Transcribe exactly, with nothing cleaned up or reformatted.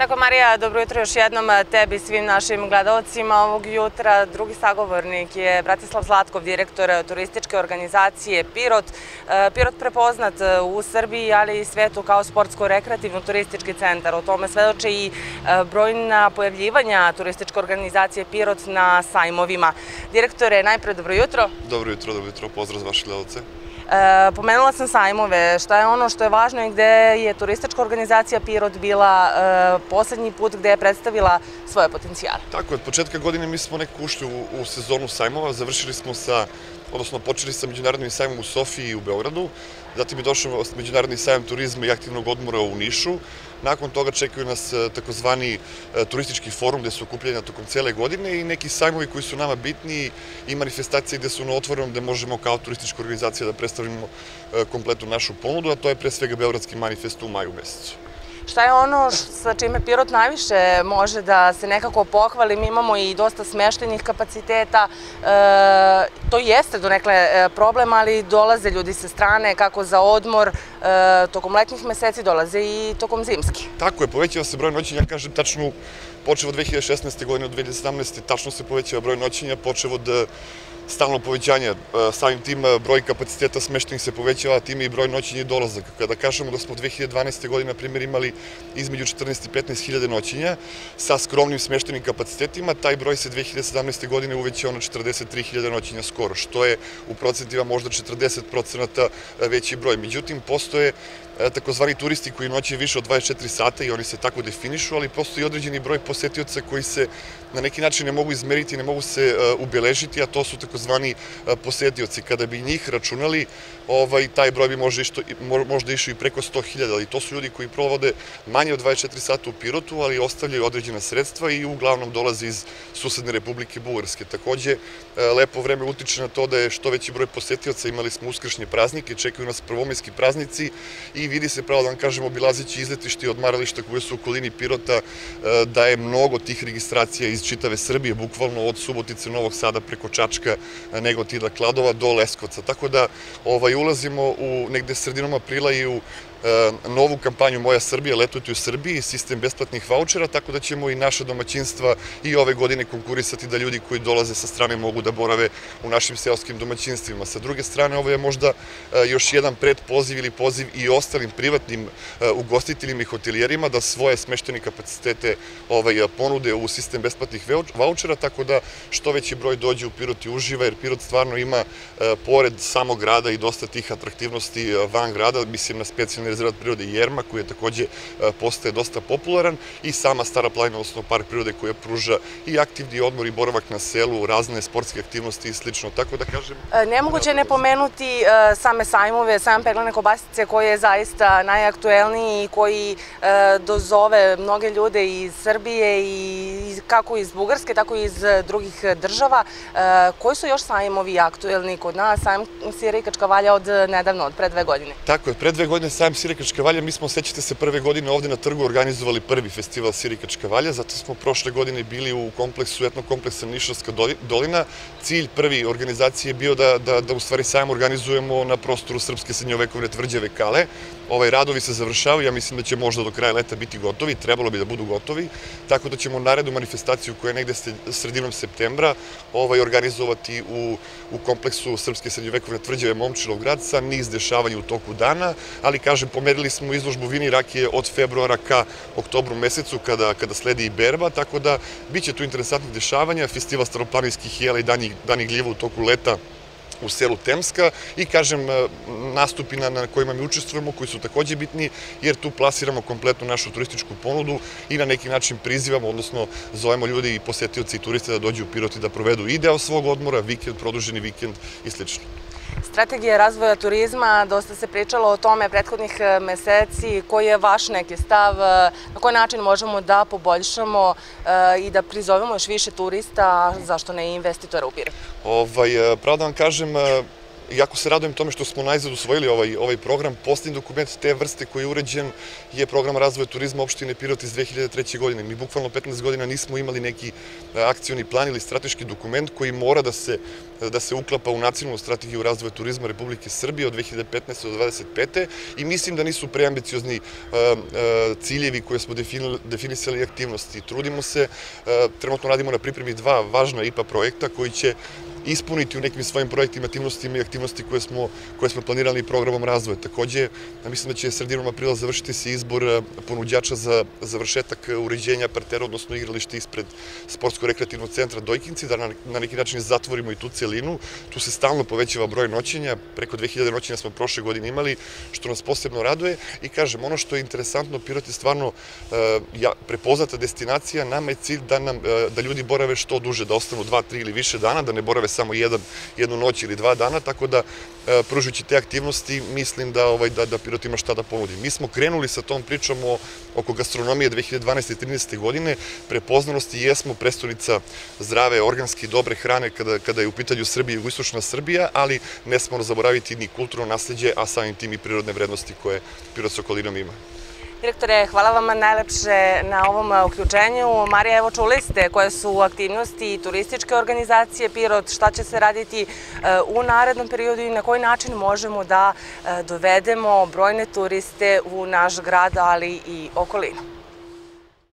Tako, Marija, dobro jutro još jednom tebi i svim našim gledalcima. Ovog jutra drugi sagovornik je Bratislav Zlatkov, direktor turističke organizacije Pirot. Pirot prepoznat u Srbiji, ali i svetu kao sportsko-rekreativno-turistički centar. O tome svedoče i brojna pojavljivanja turističke organizacije Pirot na sajmovima. Direktore, najpre dobro jutro. Dobro jutro, dobro jutro. Pozdrav za vaše gledalce. Pomenula sam sajmove. Šta je ono što je važno i gde je turistička organizacija Pirot bila poslednji put gde je predstavila svoje potencijale? Tako je, od početka godine mi smo nekako ušli u sezonu sajmova, završili smo sa, odnosno počeli sa međunarodnim sajmom u Sofiji i u Beogradu, zatim je došao međunarodni sajam turizma i aktivnog odmora u Nišu. Nakon toga čekaju nas takozvani turistički forum gde su okupljeni tokom cele godine i neki sajmovi koji su nama bitni i manifestacije gde su na otvorenom gde možemo kao turistička organizacija da predstavimo kompletnu našu ponudu, a to je pre svega Beogradski manifest u maju mesecu. Šta je ono sa čime Pirot najviše može da se nekako pohvali? Mi imamo i dosta smeštenih kapaciteta. To jeste donekle problem, ali dolaze ljudi sa strane kako za odmor tokom letnjih meseci, dolaze i tokom zimski. Tako je, povećava se broj noćenja, ja kažem tačno, počev od dve hiljade šesnaeste. godine, od dve hiljade sedamnaeste. tačno se povećava broj noćenja, počev od stalno povećanje, samim tim broj kapaciteta smeštenih se povećava, tim i broj noćenja i dolazaka. Kada kažemo da smo dve hiljade dvanaeste. godine, na primjer, imali između četrnaest i petnaest hiljada noćenja sa skromnim smeštenim kapacitetima, taj broj se dve hiljade sedamnaeste. godine uvećao na četrdeset tri hiljade noćenja skoro, što je u procentima možda četrdeset procenata veći broj. Međutim, postoje takozvani turisti koji noće više od dvadeset četiri sata i oni se tako definišu, ali postoji određeni broj posetioca koji se na neki način ne mogu izmeriti, ne mogu se ubeležiti, a to su takozvani posetioci. Kada bi njih računali, taj broj bi možda išao i preko sto hiljada, ali to su ljudi koji provode manje od dvadeset četiri sata u Pirotu, ali ostavljaju određena sredstva i uglavnom dolaze iz susedne Republike Bugarske. Takođe, lepo vreme utiče na to da je što veći broj posetioca, imali smo uskršnje praznike, čekaju nas prvomajski praznici i vidi se, pravo da vam kažem, obilazeći izletište i odmarališta koje su u okolini Pirota, da je mnogo tih registracija iz čitave Srbije, bukvalno od Subotice, Novog Sada preko Čačka, Negotina, Kladova do Leskovca. Tako da ulazimo u negde sredinom aprila i u novu kampanju Moja Srbija, letujte u Srbiji, sistem besplatnih vaučera, tako da ćemo i naša domaćinstva i ove godine konkurisati da ljudi koji dolaze sa strane mogu da borave u našim seoskim domaćinstvima. Sa druge strane, ovo je možda još jedan predpoziv ili poziv i ostalim privatnim ugostiteljima i hotelijerima da svoje smeštene kapacitete ponude u sistem besplatnih vaučera, tako da što veći broj dođe u Pirot i uživa, jer Pirot stvarno ima pored samog grada i dosta tih atraktivnosti van grada, mislim na specijalni rezervat prirode Jerma, koji je takođe postaje dosta popularan, i sama Stara planina, odnosno park prirode koja pruža i aktivni odmor i boravak na selu, razne sportske aktivnosti i slično. Tako da kažem... Nemoguće je ne pomenuti same sajmove, sajam peglane kobasice koji je zaista najaktuelniji i koji dozove mnoge ljude iz Srbije i kako iz Bugarske, tako i iz drugih država. Koji su još sajmovi aktuelni kod nas? Sajam sira i kačkavalja od nedavno, od pre dve godine. Tako je, pre dve godine sajam sira i kačkavalja, mi smo, sećate se, prve godine ovde na trgu organizovali prvi festival sira i kačkavalja, zato smo prošle godine bili u kompleksu, etno kompleksa Nišavska dolina. Cilj prvi organizacije je bio da u stvari sajam organizujemo na prostoru srpske srednjovekovne tvrđave Kale. Radovi se završavaju, ja mislim da će možda do kraja leta biti gotovi, trebalo bi da budu gotovi, tako da ćemo narednu manifestaciju koja je negde sredinom septembra organizovati u kompleksu srpske srednjovekovne tvrđave Momčilov grad sa niz dešavanja u toku dana, ali kažem, pomerili smo izložbu vina i rakije od februara ka oktobru mesecu kada sledi i berba, tako da bit će tu interesantnih dešavanja, festival staroplaninskih jela i dani gljiva u toku leta u selu Temska i, kažem, nastupi na kojima mi učestvujemo, koji su takođe bitni, jer tu plasiramo kompletnu našu turističku ponudu i na neki način prizivamo, odnosno zovemo ljudi i posetioci i turiste da dođu u Pirot i da provedu i deo svog odmora, vikend, produženi vikend i slično. Strategija razvoja turizma, dosta se pričalo o tome prethodnih meseci. Koji je vaš neki stav? Na koji način možemo da poboljšamo i da prizovemo još više turista, a zašto ne i investitora u Pirot? Pravo da vam kažem, jako se radujem tome što smo najzad usvojili ovaj, ovaj program. Posljednji dokument te vrste koji je uređen je program razvoja turizma opštine Pirot iz dve hiljade treće. godine. Mi bukvalno petnaest godina nismo imali neki akcioni plan ili strateški dokument koji mora da se, da se uklapa u nacionalnu strategiju razvoja turizma Republike Srbije od dve hiljade petnaeste. do dvadeset pete. i mislim da nisu preambiciozni ciljevi koje smo definisali aktivnosti. Trudimo se, trenutno radimo na pripremi dva važna I P A projekta koji će ispuniti u nekim svojim projektima, aktivnostima i aktivnosti koje smo, koje smo planirali programom razvoja. Takođe, mislim da će sredinom aprila završiti se izbor ponuđača za završetak uređenja partera, odnosno igrališta ispred Sportsko-rekreativnog centra Dojkinci, da na neki način zatvorimo I tu celinu. Tu se stalno povećava broj noćenja, preko dve hiljade noćenja smo prošle godine imali, što nas posebno raduje. I kažem, ono što je interesantno, Pirot je stvarno prepoznata destinacija, nama je cilj da, nam, da ljudi borave što duže, da ostanu dva, tri ili više dana, da ne borave samo jedan, jednu noć ili dva dana, tako da pružujući te aktivnosti mislim da, ovaj, da, da Pirot ima šta da ponudi. Mi smo krenuli sa tom pričom o, oko gastronomije dve hiljade dvanaeste. i trinaeste. godine, prepoznanosti jesmo prestonica zdrave, organske i dobre hrane kada, kada je u pitanju Srbija i jugoistočna Srbija, ali ne smemo zaboraviti ni kulturno nasleđe, a samim tim I prirodne vrednosti koje Pirot s okolinom ima. Direktore, hvala vam najlepše na ovom uključenju. Marija, evo čuli ste koje su aktivnosti turističke organizacije Pirot, šta će se raditi u narednom periodu i na koji način možemo da dovedemo brojne turiste u naš grad, ali I okolinu.